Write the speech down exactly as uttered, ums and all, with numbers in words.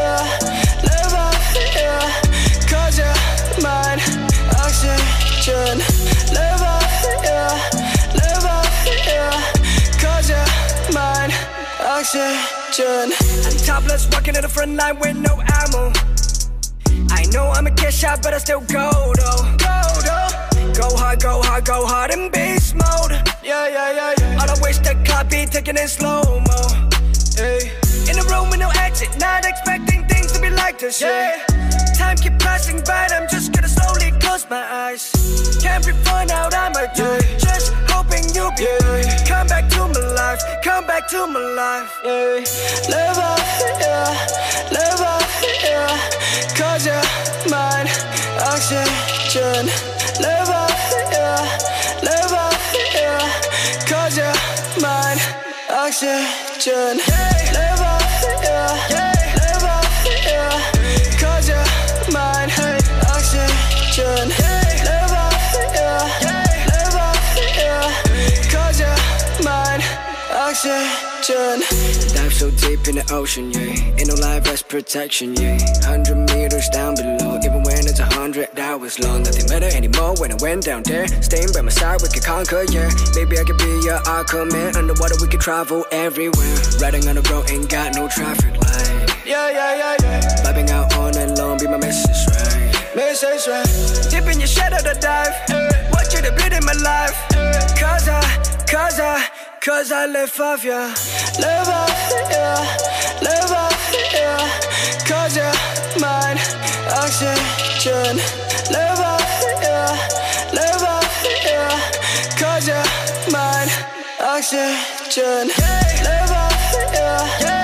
yeah. Live up, yeah. Cause you're mine. Oxygen. Live up, yeah. Live up, yeah. Cause you're mine. Oxygen. I'm topless, walking to the front line with no ammo. I know I'm a get shot, but I still go though. Go though. Go hard, go hard, go hard in beast mode. Yeah, yeah, yeah, yeah. All I wish that copy taking in slow-mo. Hey. In a room with no exit, not expecting things to be like this. Yeah. Time keep passing by, I'm just gonna slowly close my eyes. Can't be fun out, I'm a yeah. Just hoping you'll be yeah. Come back to my life, come back to my life. Yeah. Live up, yeah. Live up, yeah. Cause you're mine. Oxygen. Live up, yeah. Live up, yeah. Cause you're mine. Oxygen. Live up, yeah. Live up, yeah. Cause you're mine. Oxygen. Live up, yeah. Live up, yeah. Cause you're mine. Oxygen. Dive so deep in the ocean, yeah. Ain't no life rest protection, yeah. Hundred meters down below, even when it's a hundred hours long. Nothing matter anymore when I went down there. Staying by my side, we could conquer, yeah. Maybe I could be your Aquaman. Underwater, we could travel everywhere. Riding on the road, ain't got no traffic light. Yeah, yeah, yeah, yeah. Vibing out all night long, be my message, right? Message, right? Deep in your shadow to dive. Want you to bleed in my life. Cause I, cause I Cause I live off you. Live up, yeah. Live up, yeah. Cause you're mine. Oxygen. Live up, yeah. Live up, yeah. Cause you're mine. Oxygen. Live up, yeah.